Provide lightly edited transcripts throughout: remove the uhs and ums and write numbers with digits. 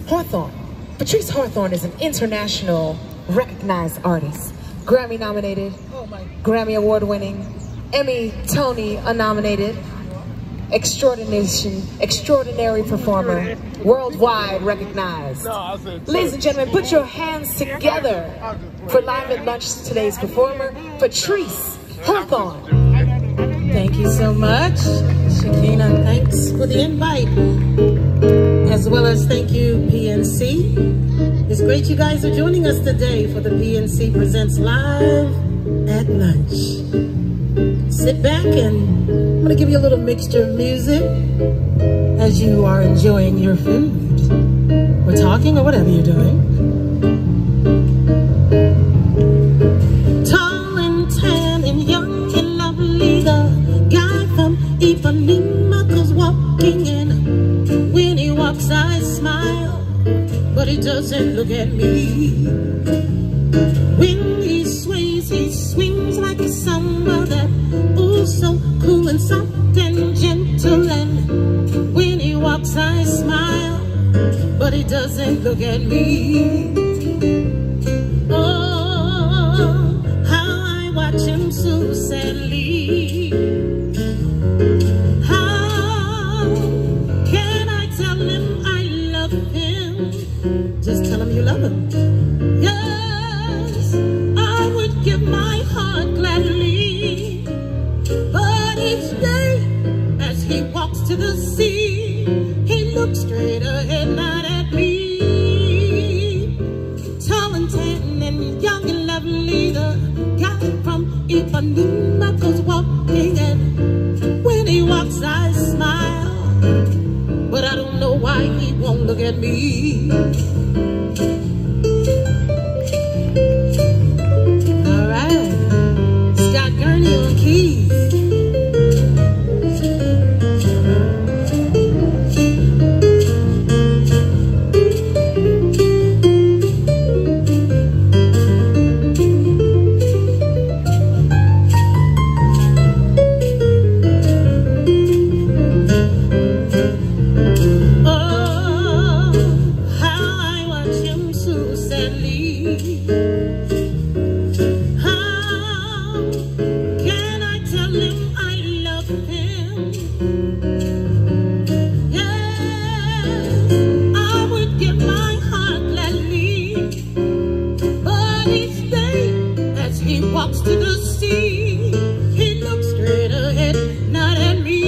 Hawthorne. Patrice Hawthorne is an international recognized artist. Grammy nominated, Grammy award winning, Emmy, Tony nominated, extraordinary performer, worldwide recognized. Ladies and gentlemen, put your hands together for Live at Lunch today's performer, Patrice Hawthorne. Thank you so much, Shakina. Thanks for the invite. As well as thank you, PNC. It's great you guys are joining us today for the PNC Presents Live at Lunch. Sit back and I'm going to give you a little mixture of music as you are enjoying your food or talking or whatever you're doing. Tall and tan and young and lovely, the guy from Ipanema goes walking in. When he walks I smile, but he doesn't look at me. When he sways, he swings like a samba, that oh so cool and soft and gentle. And when he walks I smile, but he doesn't look at me. Oh, how I watch him so sadly. How can I tell him I love him? Just tell him you love him. Yes, I would give my heart gladly, but each day as he walks to the sea, he looks straight ahead, not at me. Tall and tan and young and lovely, the guy from Ipanema goes walking, and when he walks I smile, but I don't know why he won't look at me. Walks to the sea, he looks straight ahead, not at me.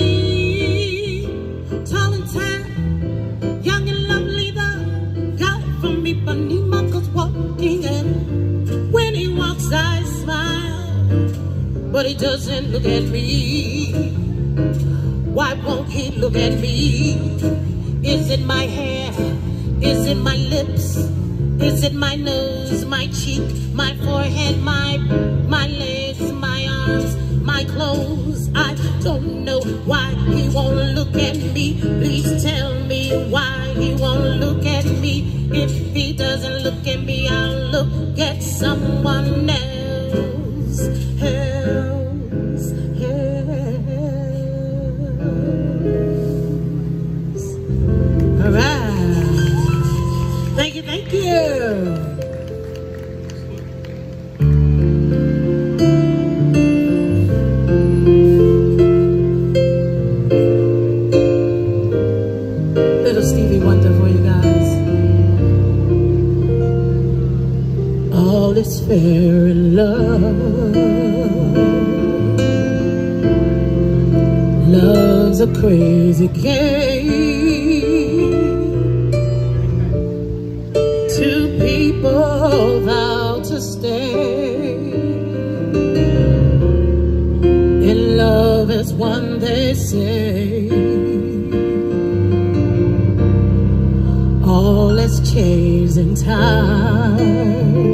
Tall and tan, young and lovely, the guy from Ipanema goes walking, and when he walks I smile, but he doesn't look at me. Why won't he look at me? Is it my hair? Is it my lips? Is it my nose, my cheek, my forehead, my legs, my arms, my clothes? I don't know why he won't look at me. Please tell me why he won't look at me. If he doesn't look at me, I'll look at someone else. All right. Thank you, thank you. Little Stevie Wonder for you guys. All is fair in love. Love's a crazy game. Two people vow to stay in love as one, they say. All has changed in time.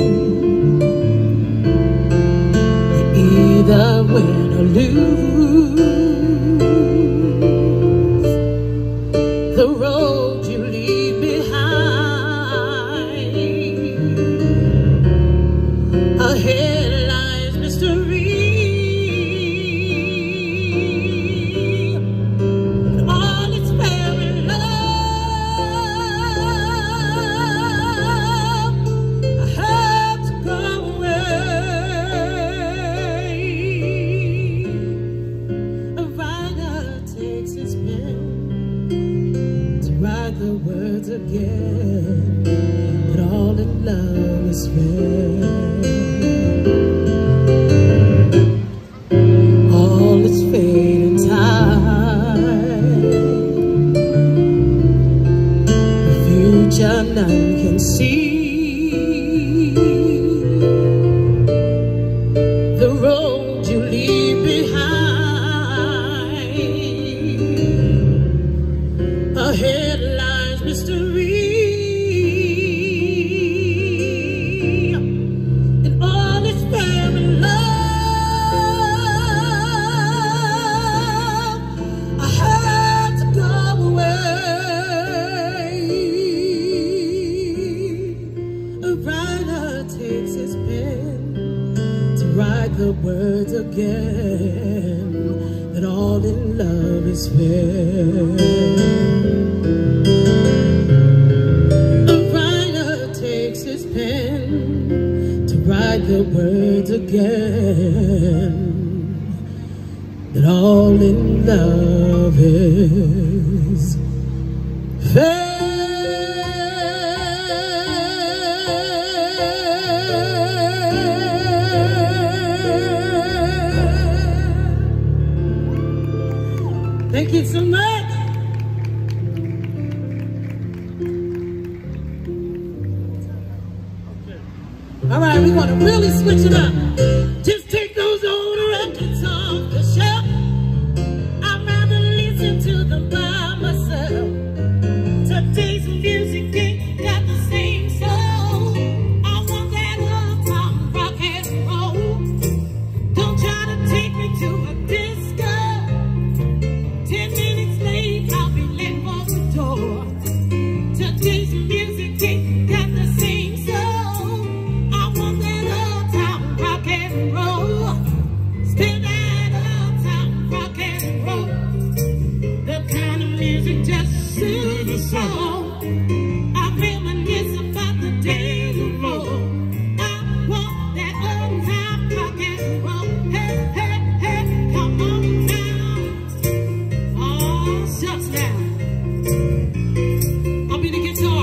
You either win or lose. The road you leave behind, ahead lies mystery. All is fair in love. again, but all in love is fair. All is fading time, the future none can see. The road you leave behind, ahead lies mystery, and all is fair in love. I had to go away. A writer takes his pen to write the words again, that all in love is fair. A writer takes his pen to write the words again, that all in love is fair. Thank you so much. All right, we want to really switch it up. Just take those old records off the shelf. I'd rather listen to them by myself. Today's music ain't got the same soul. I want that old time rock and roll. Don't try to take me to a disco. 10 minutes late, I'll be late for the door. Today's music ain't got the same soul. I want that old time rock and roll. Still that old time rock and roll. The kind of music just soothes the soul. I reminisce about the days of old. I want that old time rock and roll. Hey, hey, hey, come on now. Oh, shucks now. I'll be the guitar.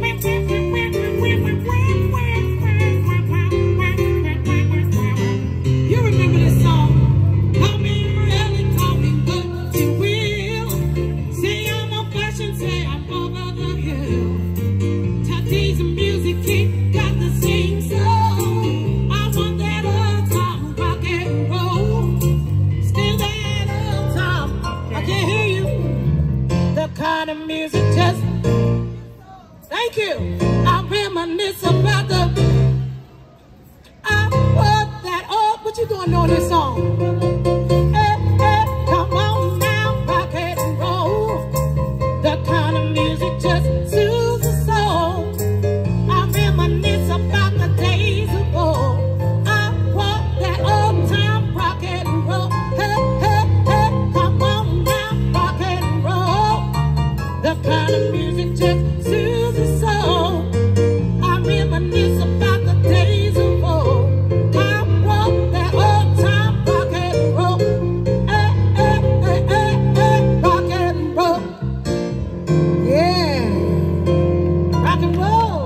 You remember this song? Call me really, call me what you will. Say I'm on fashion, say I'm over the hill. Today's music ain't got the same soul. I want that old time rock and roll. Still that old time. I can't hear you. The kind of music just, thank you. I reminisce about the, I want that old, what you gonna know this song? Hey, hey, come on now, rock and roll. The kind of music just soothes the soul. I reminisce about the days of old. I want that old time rock and roll. Hey, hey, hey, come on now, rock and roll. The kind of music just soothes the soul. I reminisce about the days of old. I want that old time rock and roll. Hey, hey, hey, hey, hey, rock and roll. Yeah, rock and roll.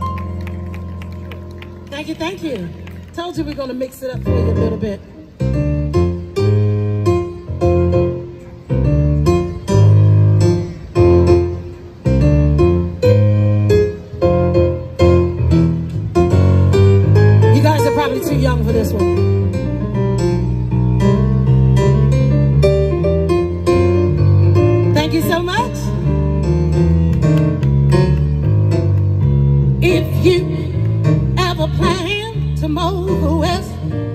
Thank you, thank you. Told you we're gonna mix it up for you a little bit. You guys are probably too young for this one. Thank you so much. If you ever plan to move west,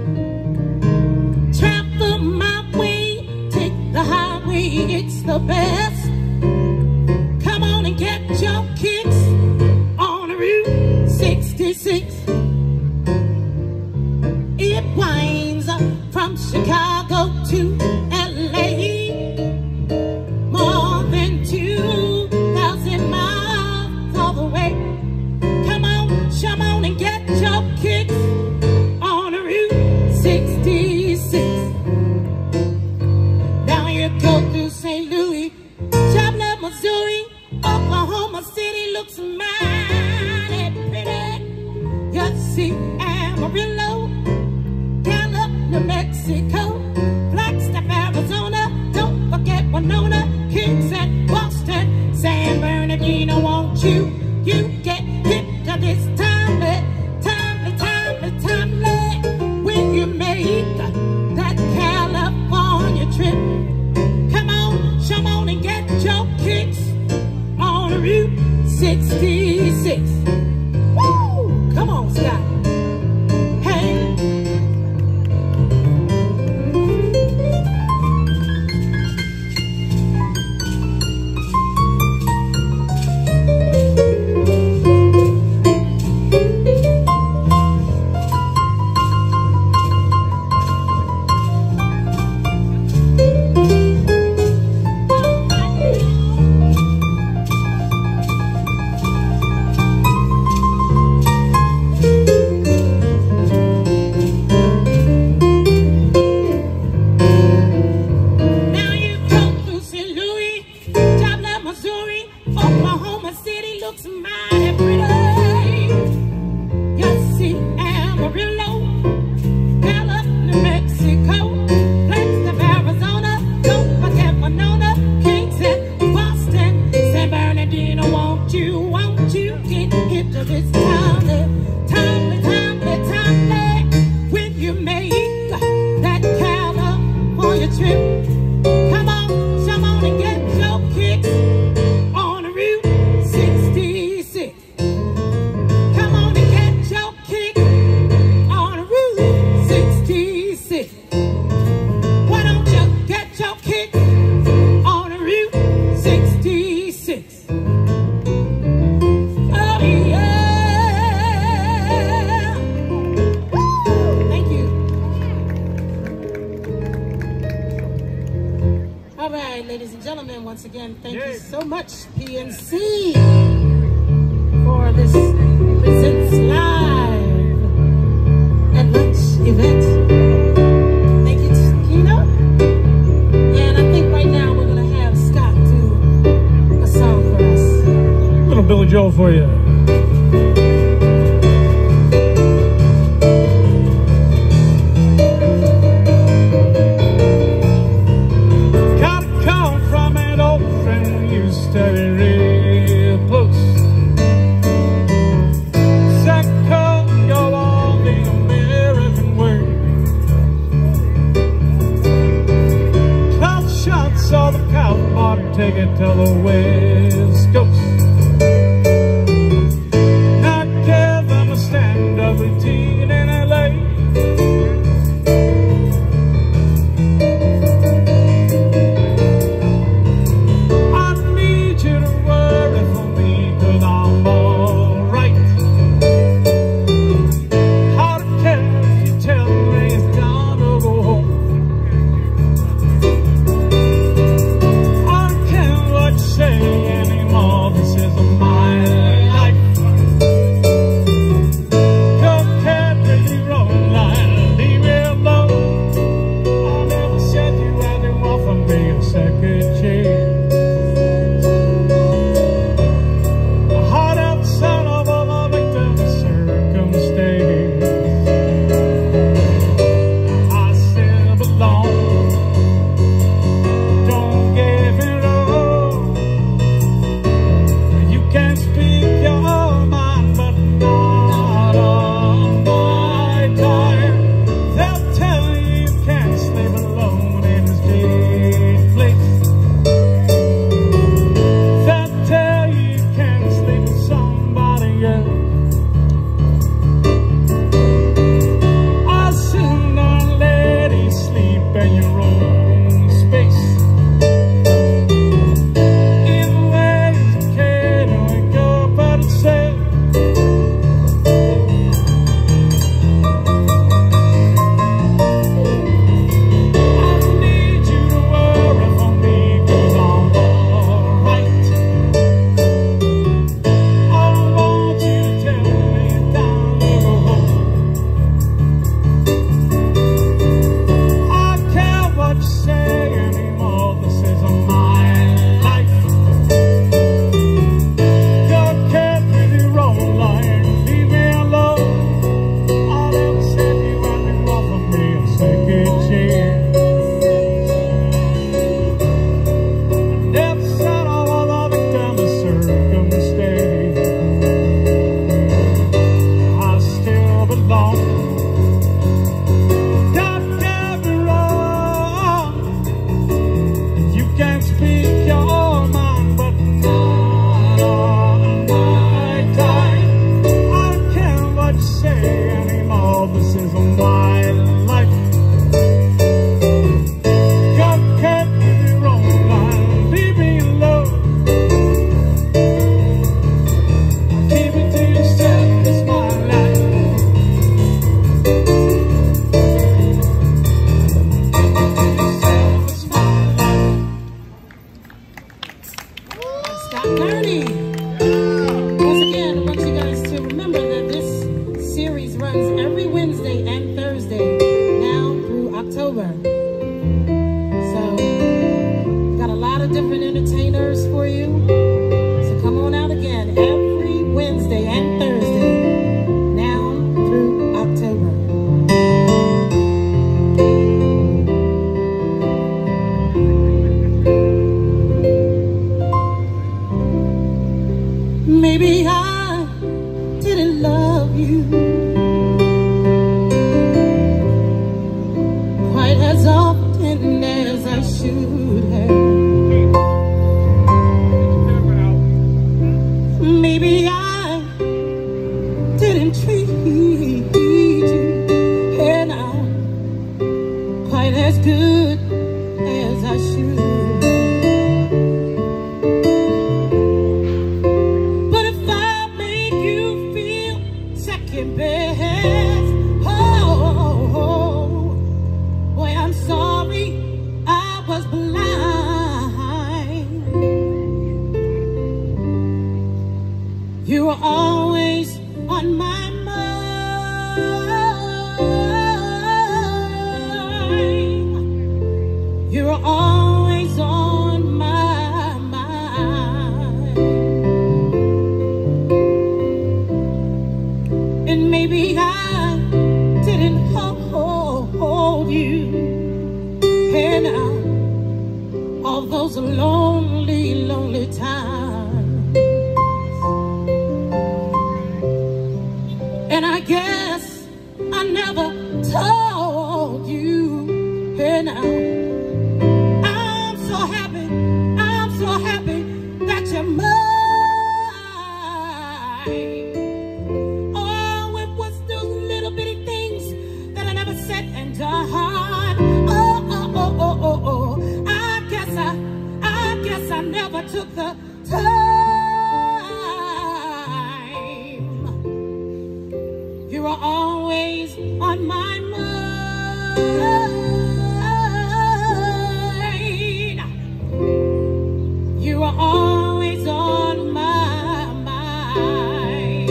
travel my way, take the highway, it's the best. Come on and get your kicks on Route 66. It winds up from Chicago to LA, more than 2,000 miles all the way. Come on and get your kicks on Route 66. Now you go through St. Louis, Joplin, Missouri, Oklahoma City looks see Amarillo, Gallup, New Mexico, Flagstaff, Arizona, don't forget Winona, Kings at Boston, San Bernardino, won't you get hip to this timely, when you make that California trip. Come on and get your kicks on Route 66. Woo! Come on, Scott. Hey. Oklahoma City looks mighty pretty. You see Amarillo, Gallup, New Mexico, Flagstaff, Arizona, don't forget Winona, Kings at Boston, San Bernardino, won't you get hip to this timely, when you make that California trip. Come on and get your kicks on Route 66. Come on and get your kick on Route 66. Why don't you get your kick on Route 66? Oh yeah! Woo! Thank you. All right, ladies and gentlemen, once again, thank you so much, PNC, for this Presents Live at Lunch event. Thank you, Kino. And I think right now we're going to have Scott do a song for us. A little Billy Joel for you. Saw the cow bought take it to the West Coast. Now Wednesday and Thursday, now through October. Maybe I didn't love you quite as often as I should have. Maybe I didn't treat you and quite as good as I should. But if I make you feel second best, oh, boy, I'm sorry I was blind. You were always on my mind. You were always on my mind. And maybe I didn't hold you. And all those lonely, lonely times. And I guess I never told you. And I'm so happy that you're mine. Oh, it was those little bitty things that I never said and done. Oh. I guess I never took the time. You were always on my mind. You were always on my mind.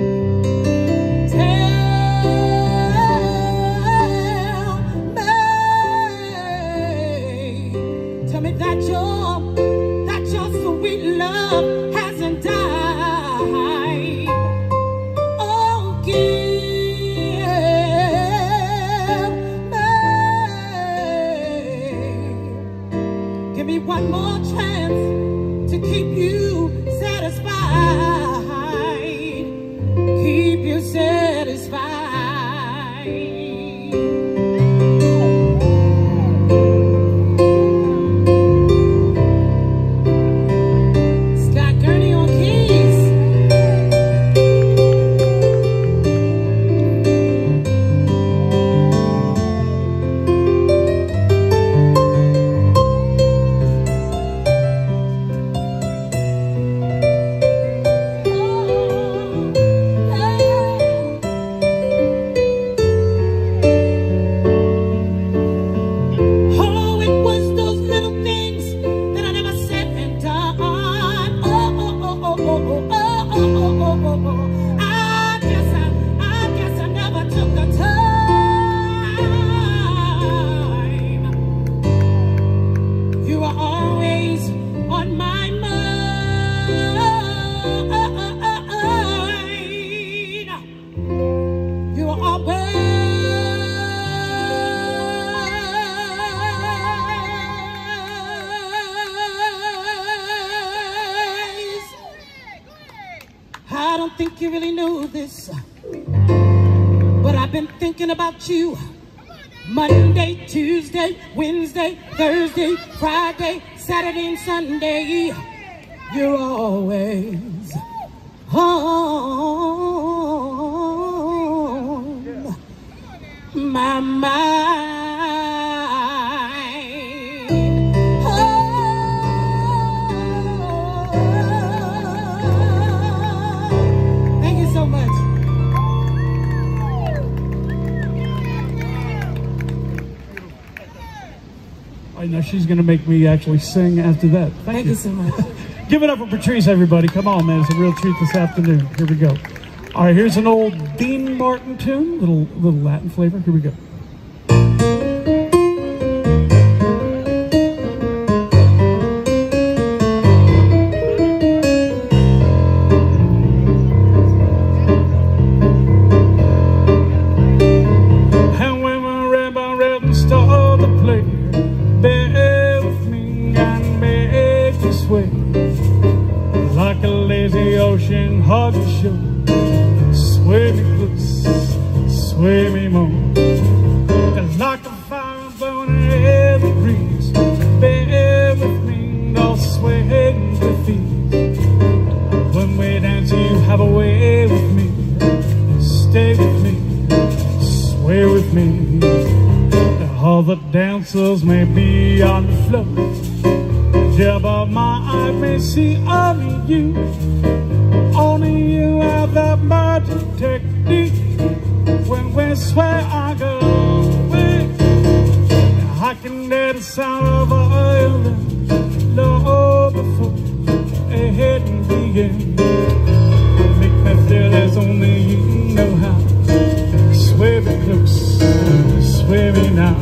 Tell me that your sweet love hasn't died. Oh, give me one more chance to keep you satisfied. Keep you satisfied. I don't think you really know this, but I've been thinking about you Monday, Tuesday, Wednesday, Thursday, Friday, Saturday, and Sunday. You're always on my mind. Thank you so much. I know she's going to make me actually sing after that. Thank you so much. Give it up for Patrice, everybody. Come on, man. It's a real treat this afternoon. Here we go. All right, here's an old Dean Martin tune, little Latin flavor. Here we go. sway me close, sway me more. Just like a fire burning in the breeze, bear with me, no swaying the feet. When we dance, you have a way with me. Stay with me, sway with me. All the dancers may be on the floor, yeah, but my eye may see only you. Only you have that magic technique. When we sway, I go away. I can hear the sound of a violin low before a hidden begin. Make me feel as only you know how. Sway me close, sway me now.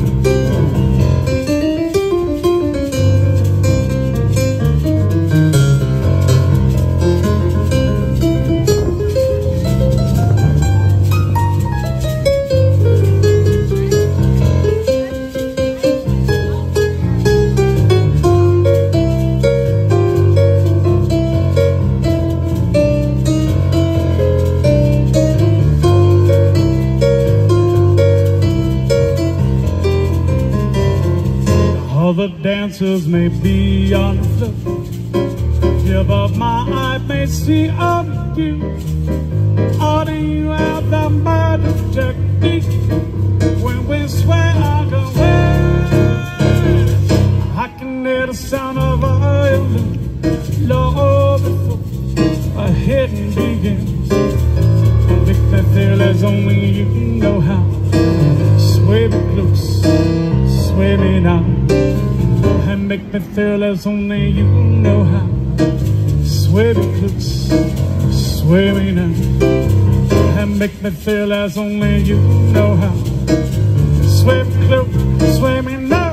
All the dancers may be on the floor, yeah, but my eye may see only you. Only you have that magic technique. When we sway, I go away. I can hear the sound of a violin low before a hidden begins. Make me feel as only you know how. Sway me close, sway me now. And make me feel as only you know how. Sway me close, sway me now. And make me feel as only you know how. Sway me close, sway me now.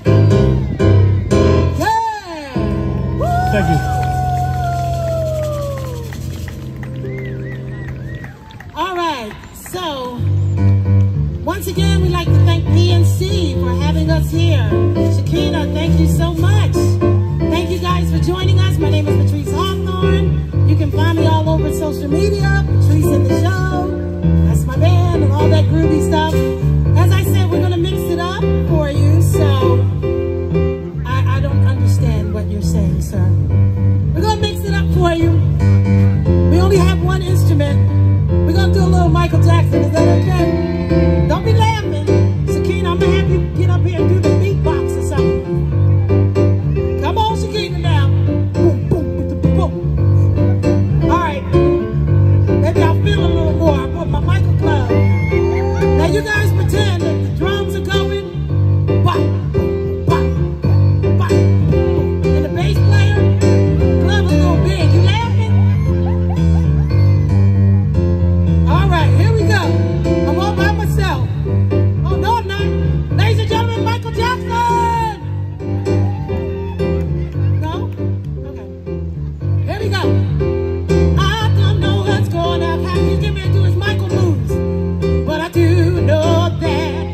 Yeah! Thank you. All right, so once again, we'd like to thank PNC for having us here. Shakina, thank you so much. Thank you guys for joining us. My name is Patrice Hawthorne. You can find me all over social media, Patrice in the Show. That's my band and all that groovy stuff. As I said, we're going to mix it up for you, so I don't understand what you're saying, sir. We're going to mix it up for you. We only have one instrument. We're going to do a little Michael Jackson. Is that okay? Don't be laughing. Shakina, I'm going to have you get up here and do the beatbox or something. Come on, Shakina, now. Boom, boom, boom, boom, boom. All right. Maybe I'll feel a little more. I put my Michael glove. Now you guys pretend that the drums are going. Bop, bop, bop, and the bass player, glove is going big. You laughing? All right, here we go. I'm all by myself. Oh, no, I'm not. Ladies and gentlemen, Michael Jackson! No? Okay. Here we go. I don't know what's going to happen. He's getting ready to do his Michael moves. But I do know that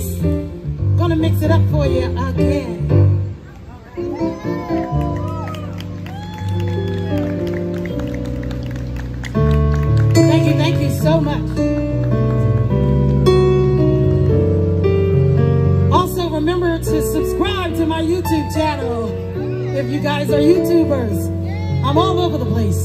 Patrice, gonna mix it up for you again. Thank you so much. Also, remember to subscribe to my YouTube channel if you guys are YouTubers. I'm all over the place.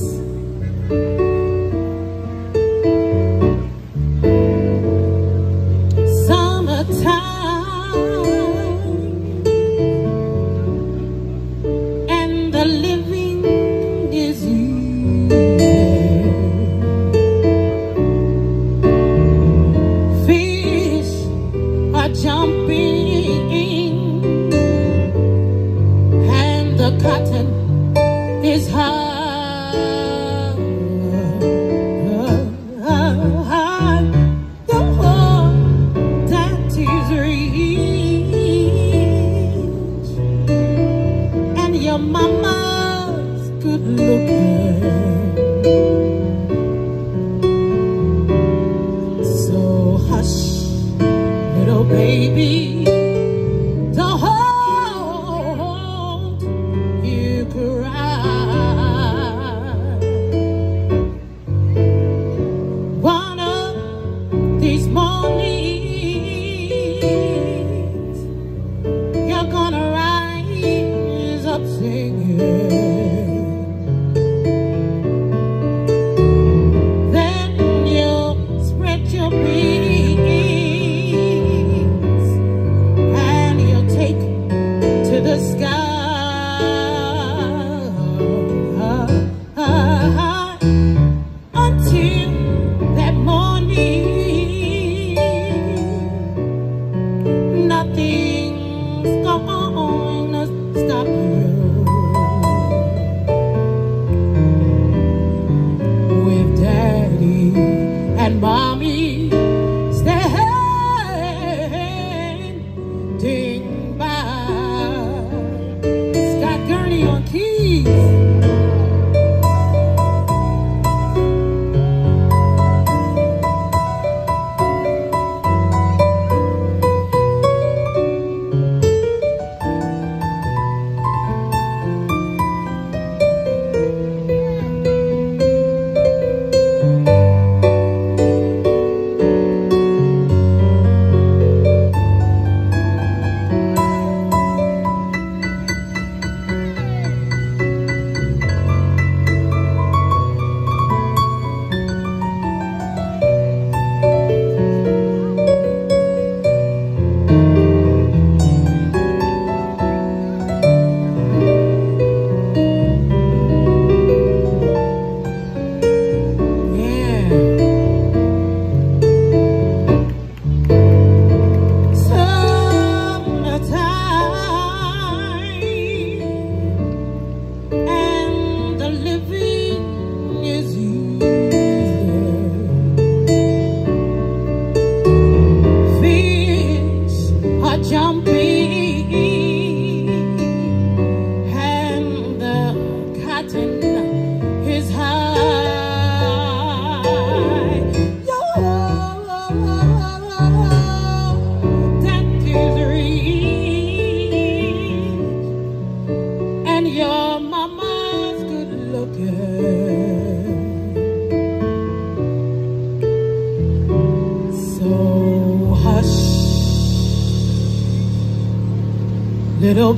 Little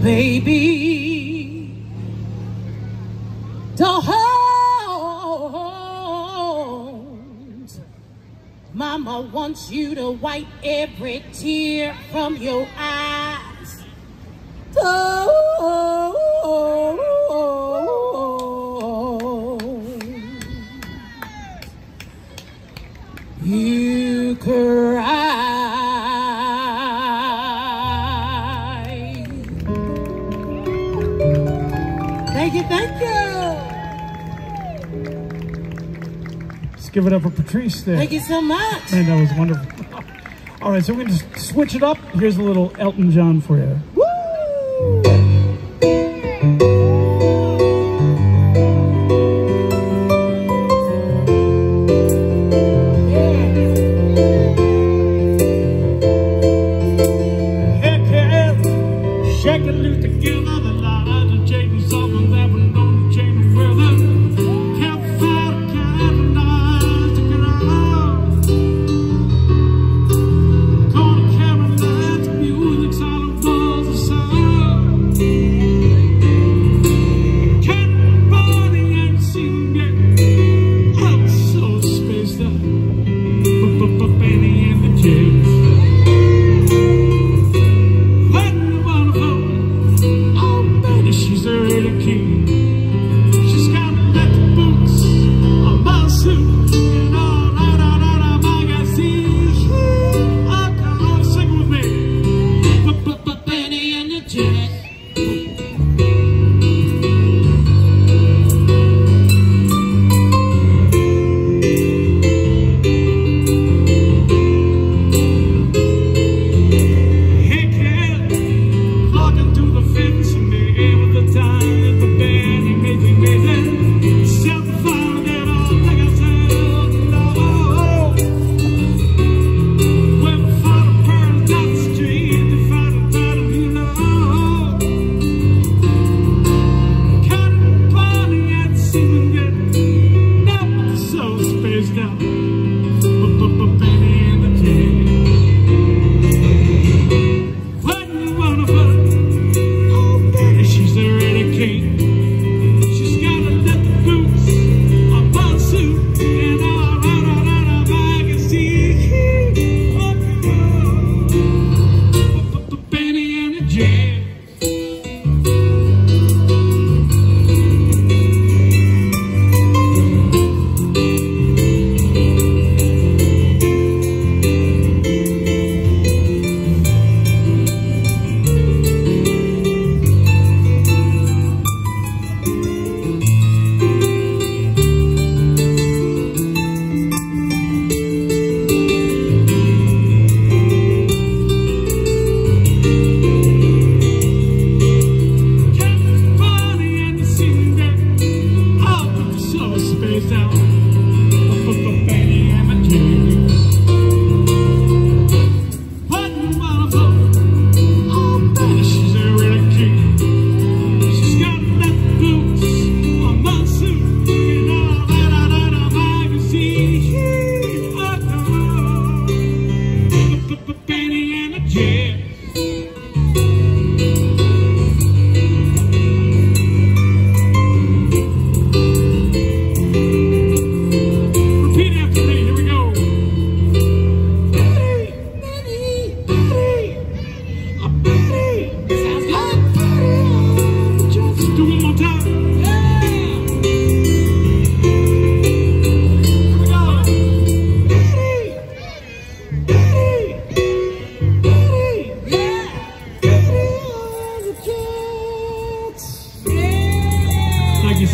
baby, don't hold. Mama wants you to wipe every tear from your eyes. Don't you cry. Thank you. Let's give it up for Patrice there. Thank you so much. Man, that was wonderful. All right, so we're going to switch it up. Here's a little Elton John for you. Woo!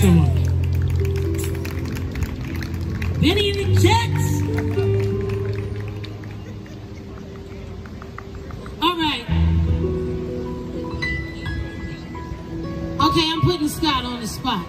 so much. Benny and the Jets. All right. Okay, I'm putting Scott on the spot.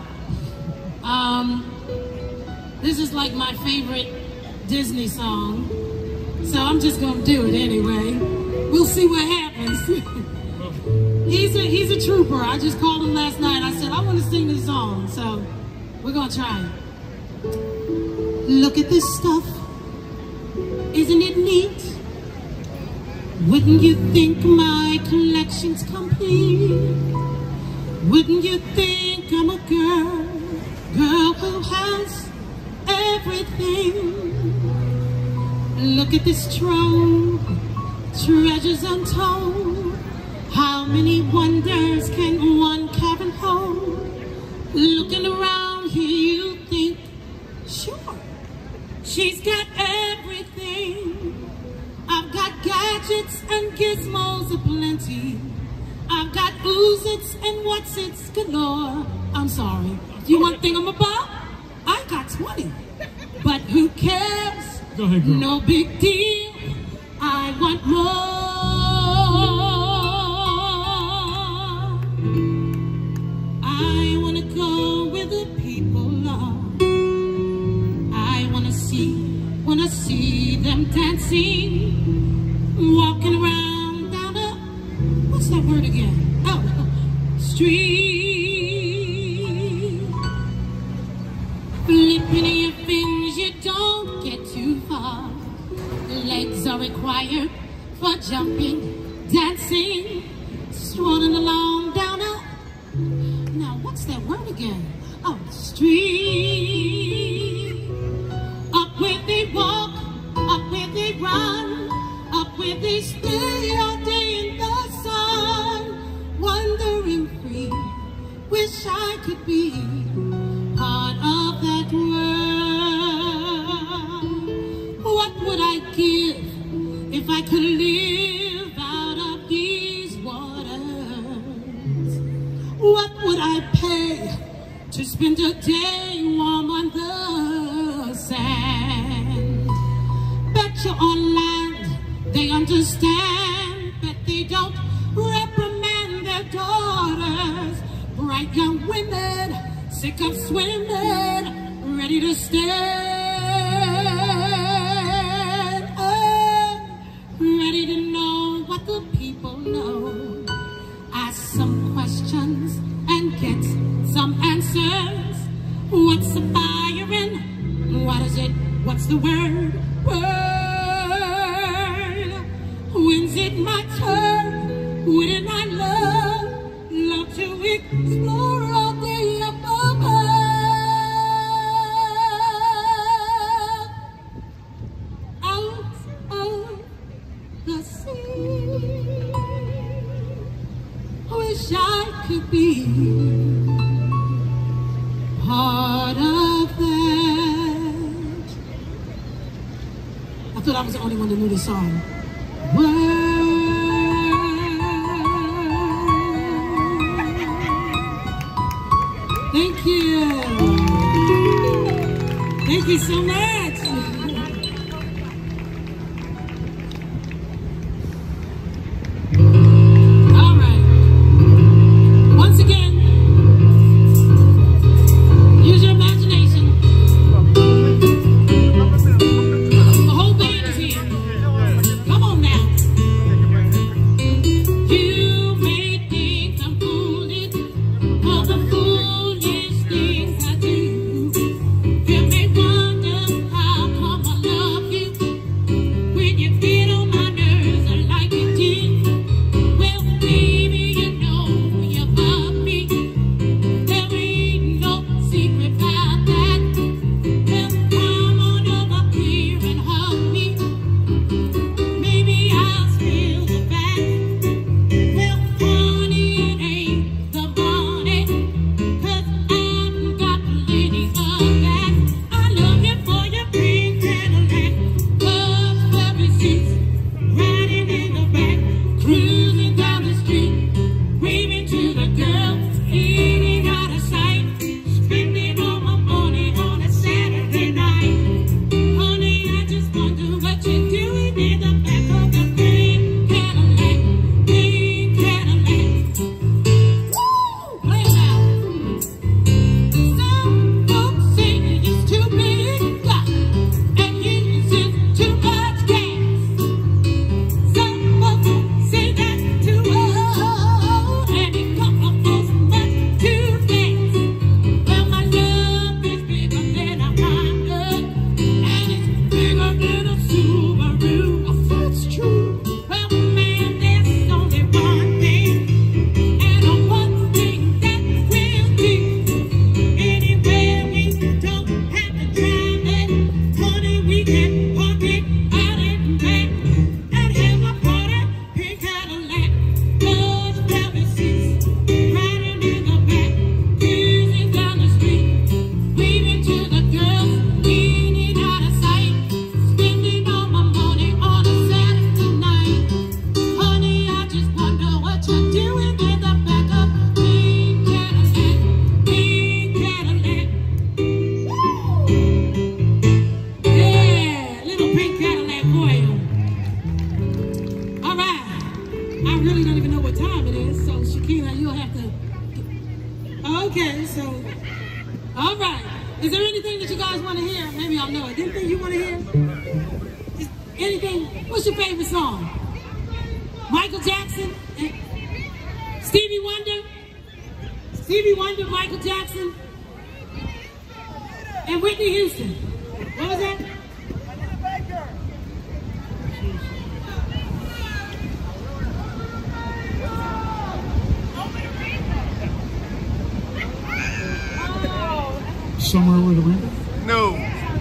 This is like my favorite Disney song, so I'm just gonna do it anyway. We'll see what happens. He's a trooper. I just called him last night. I said, I want to sing this song, so we're gonna try it. Look at this stuff. Isn't it neat? Wouldn't you think my collection's complete? Wouldn't you think I'm a girl who has everything? Look at this trove, treasures untold. How many wonders can one cabin hold? Looking around here, you think, sure, she's got everything. I've got gadgets and gizmos aplenty. I've got oozits and what's-its galore. I'm sorry. Do you want thingamabob? I got 20. But who cares? Go ahead, girl. No big deal. I want more. I want to go where the people are. I want to see them dancing, walking around down a, what's that word again? Oh, street. Flipping your fins, you don't get too far. Legs are required for jumping, dancing, strolling along down a, now what's that word again? Oh, street. Up where they walk, up where they run, up where they stay all day in the sun, wandering free. Wish I could be part of that world. What would I give if I could live out of these waters? What would I pay to spend a day warm on the sand? Bet you on land they understand, but they don't reprimand their daughters. Bright young women, sick of swimming, ready to stand, ready to know what the people know. Ask some questions and get some answers. What's the fire in? What is it? What's the word? Word. When's it my turn? Wouldn't I love to explore all day up above, out of the sea? Wish I could be part of that. I thought I was the only one that knew this song. Thank you. Thank you so much. All right. Once again, use your imagination. The whole band is here. Come on now. You may think I'm foolish for the foolish things I do. You may wonder how All right. I really don't even know what time it is, so Shakira, you'll have to... Okay, so... All right. Is there anything that you guys want to hear? Maybe I'll know it. Anything you want to hear? Just anything? What's your favorite song? Michael Jackson? Stevie Wonder? Stevie Wonder, Michael Jackson? And Whitney Houston. What was that? Somewhere with a river? No.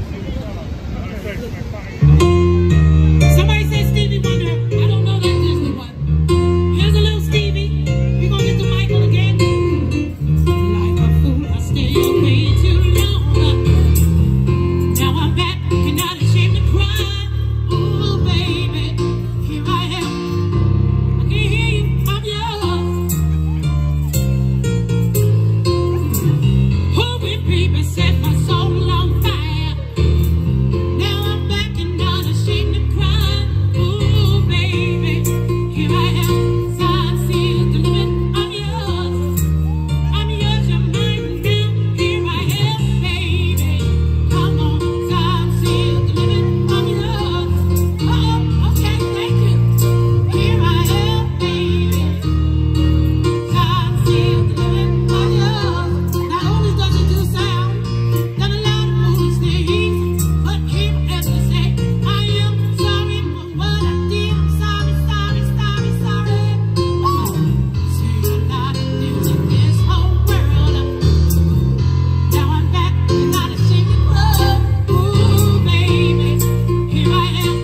Somebody said Stevie Wonder. I don't know that Disney one. Here's a little Stevie. We're gonna get to Michael again. Like a fool, I stayed away too long. Now I'm back and not ashamed to cry. Ooh, baby, here I am. I can hear you, I'm yours. Oh, when baby set my soul on fire. Now I'm back and not ashamed to cry. Ooh, baby, here I am. Sign sealed, delivered, I'm yours. I'm yours, you're mine now. Here I am, baby. Come on, sign sealed, delivered, I'm yours. Oh, okay, thank you. Here I am, baby. Sign sealed, delivered, I'm yours. Not only does it do sound, done a lot of movies things, but here as to say, I am sorry for what I did. I'm sorry, sorry, sorry, sorry. Woo! See a lot of things in this whole world. Now I'm back and not ashamed to grow. Ooh, baby, here I am.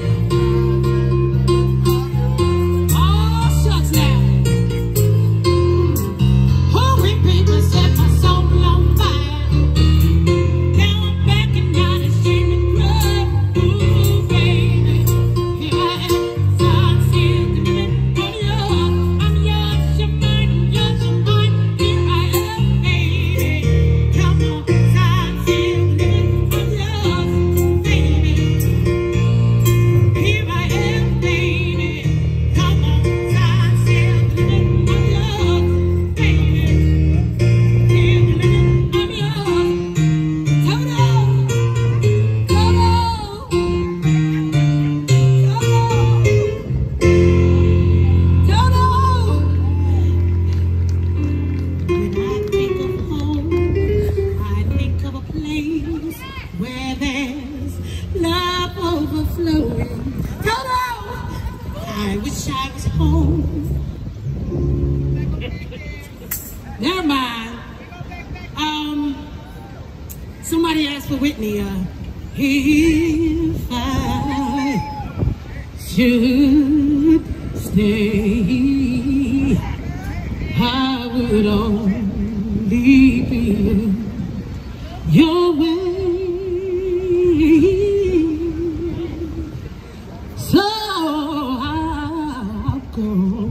Oh, shucks now. Oh, when people set my soul on fire. Now I'm back and not ashamed to grow. Ooh, baby, here I am. Sign sealed, delivered, I'm yours. I'm yours, you're mine, yours, you're mine. Here I am, baby. Come on, sign sealed, delivered, I'm yours, baby. Here I am, baby. Come on, sign sealed, delivered, I'm yours, baby. Here delivered, I'm yours. Toto, Toto, Toto, When I think of home, I think of a place where there's love overflowing. Toto, I wish I was home. Never mind. Somebody asked for Whitney. If I should stay, I would only be your way. So I'll go,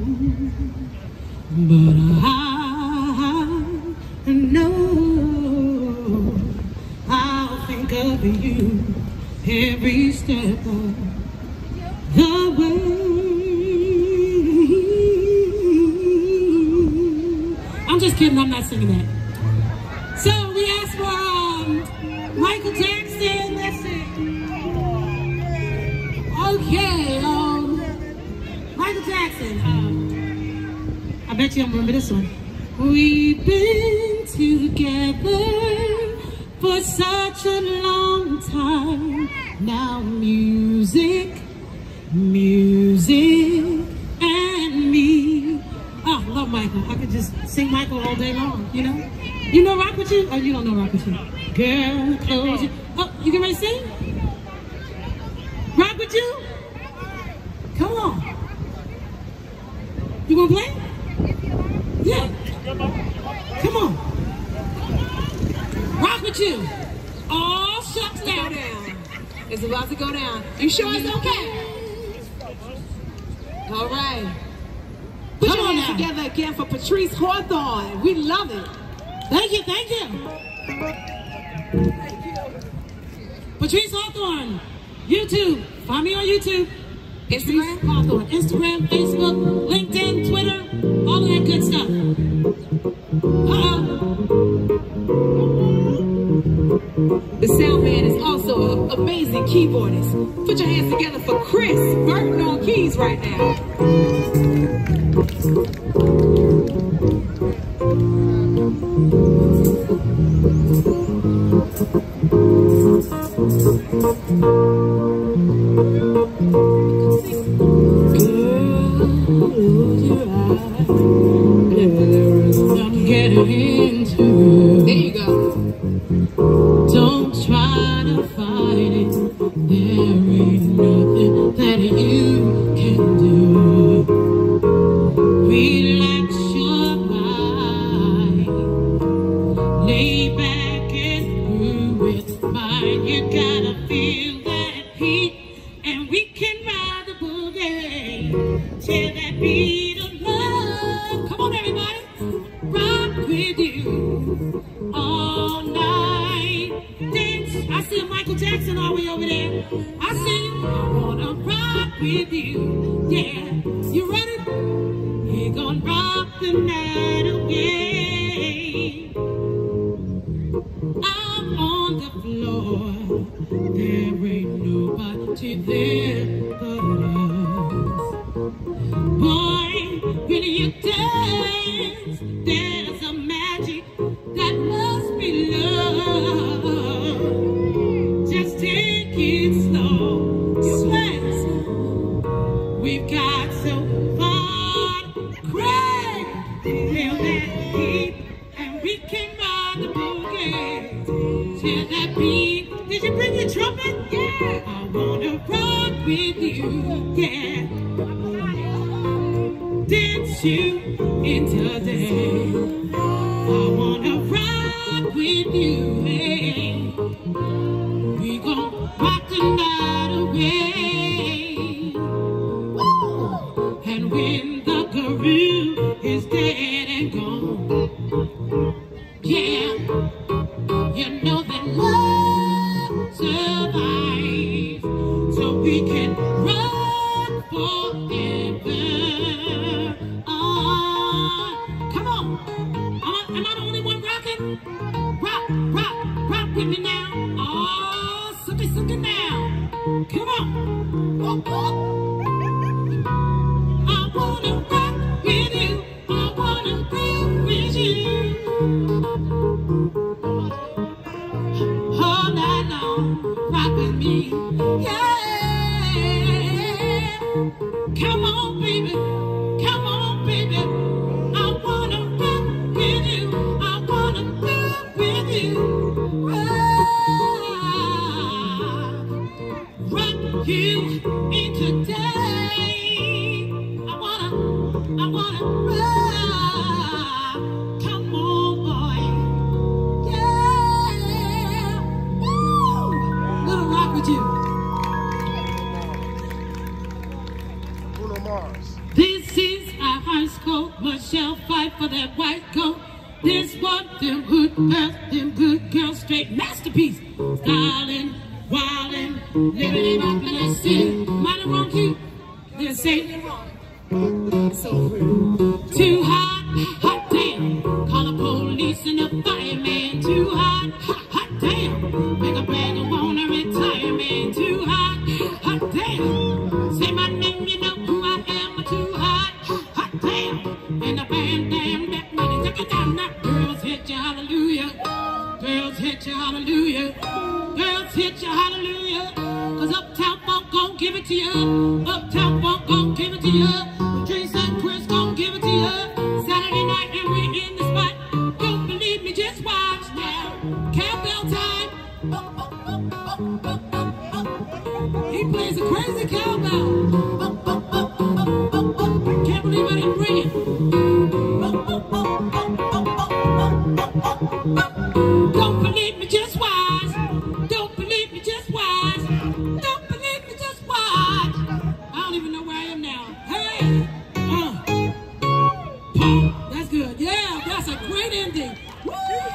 but I know I'll think of you every step of the way. I'm just kidding, I'm not singing that. So we asked for Michael Jackson, that's it. Okay, Michael Jackson. I bet you don't remember this one. We've been together for such a long time. Now music, and me. Oh, love Michael. I could just sing Michael all day long, you know? You know Rock With You? Oh, you don't know Rock With You. Girl, close your... Oh, you get ready to sing? Rock With You? Come on. You gonna play? Yeah. Come on. Rock With You. Oh, shucks down. It's about to go down. You sure it's okay? All right. Put your hands together again for Patrice Hawthorne. We love it. Thank you, thank you. Patrice Hawthorne, YouTube. Find me on YouTube. Patrice Hawthorne. Instagram, Facebook, LinkedIn, Twitter, all of that good stuff. The sound man is also an amazing keyboardist. Put your hands together for Chris Burton on keys right now. There you go. Don't try to fight it. There ain't nothing that you can do. Relax your mind. Lay back and groove with mine. You gotta feel that heat, and we can ride the boogie. Tear that beat of love. Come on, everybody. Rock with you all night. Dance. I see Michael Jackson all the way over there. I see you. I wanna rock with you. Yeah. You ready? We're gonna rock the night away. I'm on the floor. There ain't nobody there but us. Boy, when you dance, there's a magic that must be love. Just take it slow. Sweat. We've got so far to cry. Feel that heat, and we can ride the boogie. Feel that beat. Did you bring your trumpet? Yeah. I wanna rock with you. Yeah. Dance you into the day. I wanna rock with you, hey. We gon' rock the night away. Woo! And when the groove is dead and gone, yeah, you know that love survives, so we can rock forever. Come on. Am I the only one rocking? Rock, rock, rock with me now. Oh, suck it now. Come on. Oh, oh. I wanna rock with you. I wanna rock with you. All night long, rock with me. Yeah. Come on, baby. Come on, baby. I wanna rock with you. I wanna rock with you. Rock you in today. I wanna rock. Come on, boy. Yeah. Woo! Little rock with you. This is our high school. Michelle fight for that white coat. This one, them good girls, straight masterpiece. Styling, wildin', living it up in that city. Mighty wrong key. Then say so rude. Too hot, hot damn. Call the police and the fireman. Too hot, hot damn. Make a brother wanna retire, man. Too hot, hot damn. Say my name, you know who I am. Too hot, hot damn. And the band, damn, that money. Take it down, now. Girls hit you, hallelujah. Girls hit you, hallelujah. Girls hit you, hallelujah. Cause Uptown Funk gon' give it to you. Uptown Funk gon' give it to you. Patrice and Chris gon' give it to you. Saturday night and we're in the spot. Don't believe me, just watch now. Countdown time. He plays a crazy cowbell. Can't believe I didn't bring it. Don't believe me, just watch. Don't believe me, just watch. Don't believe me, just watch. I don't even know where I am now. Hey! That's good. Yeah, that's a great ending. Woo!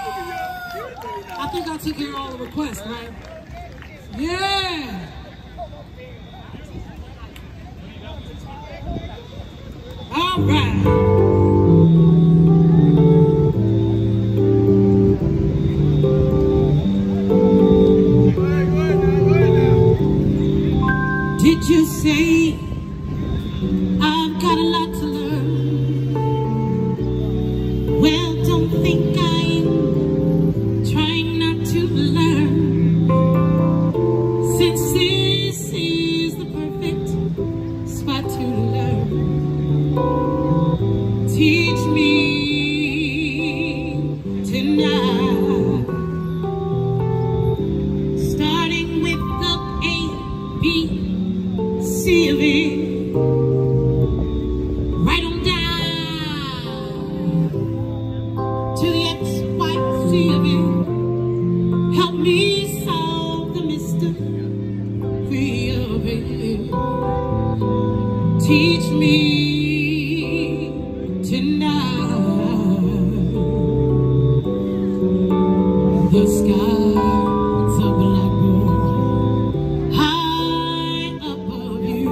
I think I took care of all the requests, right? Yeah! All right. Did you say I've got a lot to learn? Well, don't think I'm trying not to learn, since this is the perfect spot to learn. Teach me tonight, starting with the A, B, C of it, right on down to the X, Y, Z of it. Help me solve the mystery of it. Teach me tonight. The skies are blackboard high above you.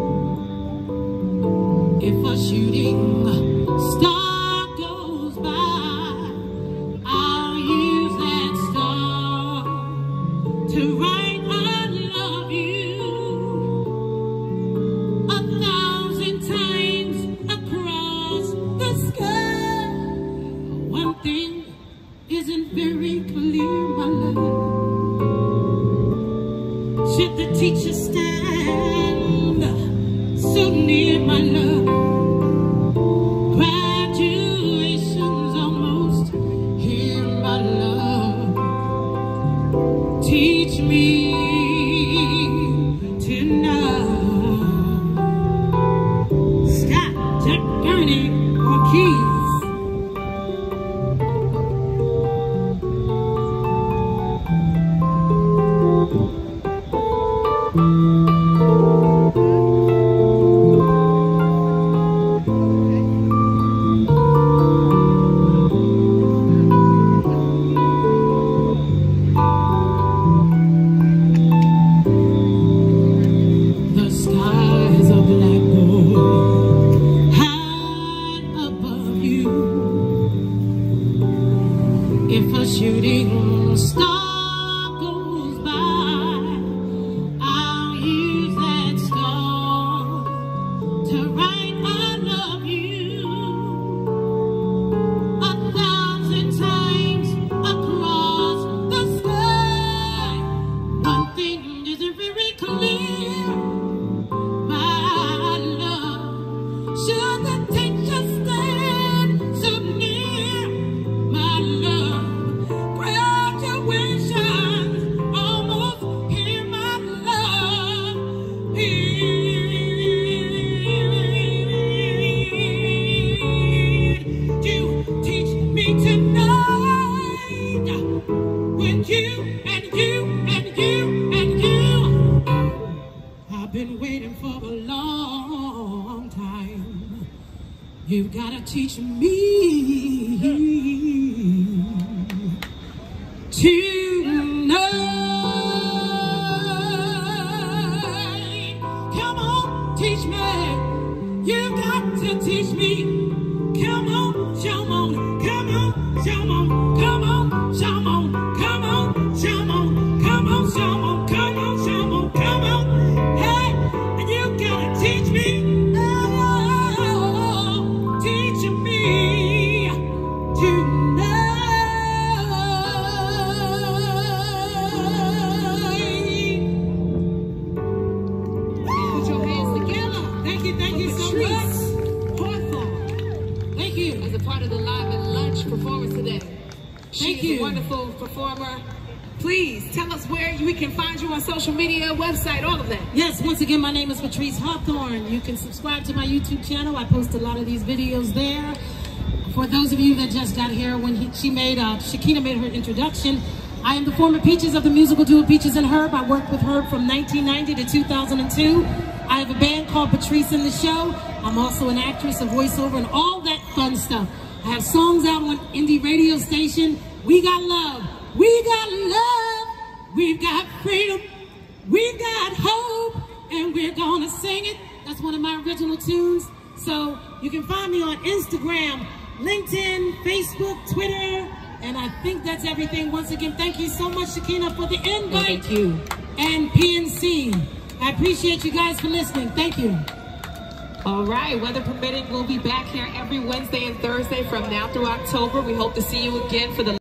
If a shooting star goes by, I'll use that star to write I love you 1,000 times across the sky. One thing isn't very clear, my love. Should the teacher stand so near, my love? Graduation's almost here, my love. Teach me tonight. Scott, Jack, Gurney, or Keys. The skies are blackboard high above you. If a shooting star goes by, I'll use that star to write I love you 1,000 times across the sky. One thing isn't very clear, my love. Should the teacher stand so near, my love? Graduation's almost here, my love. You teach me tonight. When you and you and you and you, I've been waiting for a long time. You've gotta teach me tonight. Come on, teach me. You got to teach me. Come on, show on, come on, show on, come on, show on, come on, show on, come on, show on, come on, show on, come on. Hey, and you gotta teach me. Oh, teach me tonight. Put your hands together. Thank you so much. Patrice Hawthorne. Thank you. As a part of the Live and Lunch performance today. She Thank is you. a wonderful performer. Please tell us where we can find you on social media, website, all of that. Yes, once again, my name is Patrice Hawthorne. You can subscribe to my YouTube channel. I post a lot of these videos there. For those of you that just got here, when Shakina made her introduction, I am the former Peaches of the musical duo Peaches and Herb. I worked with Herb from 1990 to 2002. I have a band called Patrice in the Show. I'm also an actress, a voiceover, and all that fun stuff. I have songs out on indie radio station. We got love. We got love. We've got freedom. We've got hope. And we're gonna sing it. That's one of my original tunes. So you can find me on Instagram, LinkedIn, Facebook, Twitter, and I think that's everything. Once again, thank you so much, Shakina, for the invite. Thank you. And PNC. I appreciate you guys for listening. Thank you. All right, weather permitting, we'll be back here every Wednesday and Thursday from now through October. We hope to see you again for the